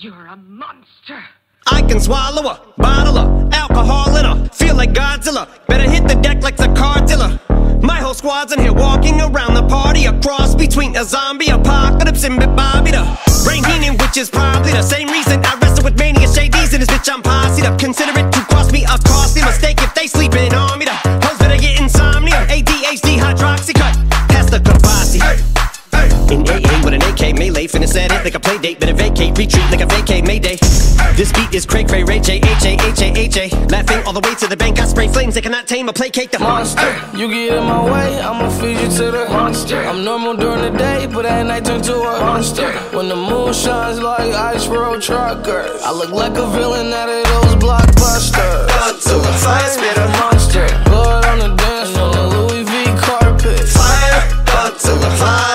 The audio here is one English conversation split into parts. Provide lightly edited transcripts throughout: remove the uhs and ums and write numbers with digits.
You're a monster. I can swallow a bottle of alcohol in her. Feel like Godzilla. Better hit the deck like the car dealer. My whole squad's in here walking around the party. A cross between a zombie apocalypse and Bobby the Brain Heenan, which is probably the same reason I wrestle with mania shadies in this bitch. I'm posse'd up. Consider it to cost me a costly mistake if they sleeping on me. The hoes better get insomnia. ADHD hydroxy cut past the Kavasi. In AA with an AK melee, finna set it like a play date. Better vacate, retreat like a vacate Mayday. This beat is Craig, Ray, Ray, J, H-A. Laughing all the way to the bank, I spray flames. They cannot tame or placate the monster. You get in my way, I'ma feed you to the monster. I'm normal during the day, but at night turn to a monster. When the moon shines like ice road truckers, I look like a villain out of those blockbusters. Godzilla, fire spitter, monster. Blood on the dance floor, the Louis V carpet. Fire, Godzilla, fire.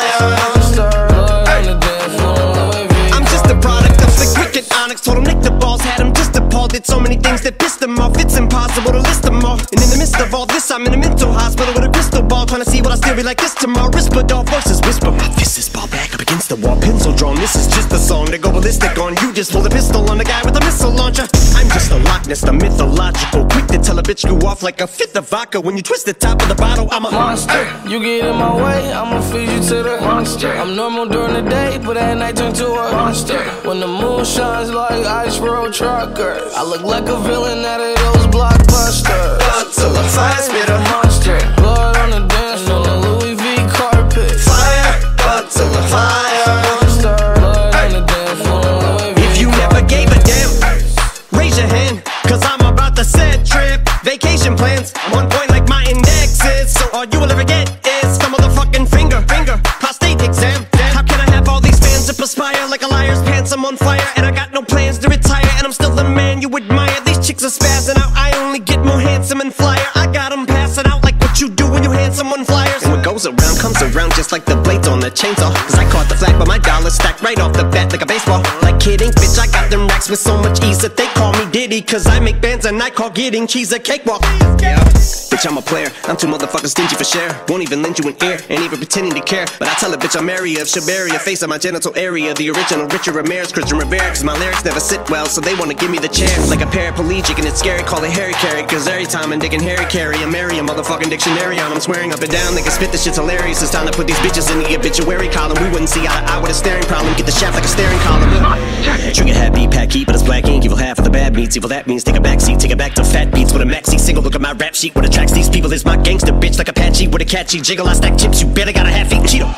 Told him nick the balls, had him just appalled. Did so many things that pissed him off, it's impossible to list them all. And in the midst of all this, I'm in a mental hospital with a crystal ball, trying to see what I still be like this tomorrow. Whisper, dog voices whisper. My fist is ball back up against the wall, pencil drawn. This is just a song to go ballistic on. You just pulled a pistol on the guy with a missile launcher. I'm just a Loch Ness, the mythological, quick to tell a bitch go off like a fifth of vodka. When you twist the top of the bottle, I'm a monster. You get in my way, I'ma feed you to the monster. I'm normal during the day, but at night turn to a monster. When the moon shines like ice road truckers, I look like a villain out of those blockbusters. Godzilla, fire spitter, monster. Blood on the dance floor, the Louis V carpet. Fire, Godzilla, fire. Monster. Blood on the dance floor, Louis V. If you never gave a damn, raise your hand, cause I'm about to set trip. Vacation plans, on point like my index is. So all you will ever get is some motherfucking finger. Prostate exam. How can I have all these fans that perspire like a liar's pants? I'm on fire and I got no plans to retire, and I'm still the man you admire. These chicks are spazzing out, I only get more handsome and flyer. I got them passing out like what you do when you hand someone flyers. And what goes around comes around just like the blades on the chainsaw. Cause I caught the flag but my dollar stacked right off the bat like a baseball. Like kidding, bitch, I got them racks with so much ease that they call me Diddy. Cause I make bands and I call getting cheese a cakewalk. Yeah, bitch, I'm a player, I'm too motherfucking stingy for share. Won't even lend you an ear, ain't even pretending to care. But I tell a bitch I'm area of Shabaria, face on my genital area. The original Richard Ramirez, Christian Rivera. Cause my lyrics never sit well, so they wanna give me the chair. Like a paraplegic and it's scary, call it Harry Carry. Cause every time I'm digging Harry Carry, I'm marry a motherfucking dictionary on. I'm swearing up and down, they can spit this shit's hilarious. It's time to put these bitches in the obituary column. We wouldn't see eye to eye with a staring problem. Get the shaft like a staring column. Trigger happy, pack heat, but it's black ink. Evil half of the bad meats. Evil that means take a backseat, take it back to fat beats with a maxi single. Look at my rap sheet, what attracts these people is my gangster bitch like Apache with a catchy jiggle. I stack chips, you better got a half-eaten Cheeto.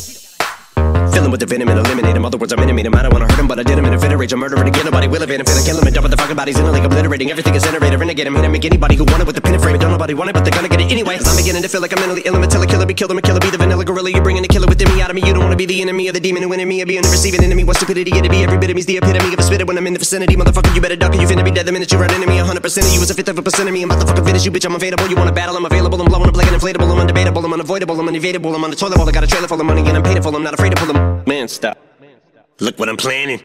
Filling with the venom and eliminate him. Other words, I'm intimate him. I don't wanna hurt him, but I did him in a fit of rage. I'm murdering again, nobody will evade him. Finna kill him and dump the fucking bodies in a lake, obliterating everything is generated. Renegade him, hit him, make anybody who want it with the pin and frame it. Don't nobody want it, but they're gonna get it anyway. Cause I'm beginning to feel like I'm mentally ill. I'm a killer, be killed, I'm a killer, be the vanilla gorilla. You're bringing the killer within me out of me. You don't wanna be the enemy of the demon who in me. I be in the receiving enemy. What stupidity it'd be. Every bit of me's the epitome of a spitter when I'm in the vicinity. Motherfucker, you better duck or you finna be dead the minute you run into me. 100% of you is a fifth of a percent of me. I'm about to fucking finish you, bitch. I'm available. You wanna battle? I'm available. I'm blowing up like an inflatable. I'm undebatable. I'm unavoidable. I'm unevadable. I'm on the toilet bowl. I got a trailer full of money and I'm paid for. I'm not afraid to pull them. Man, stop. Look what I'm planning.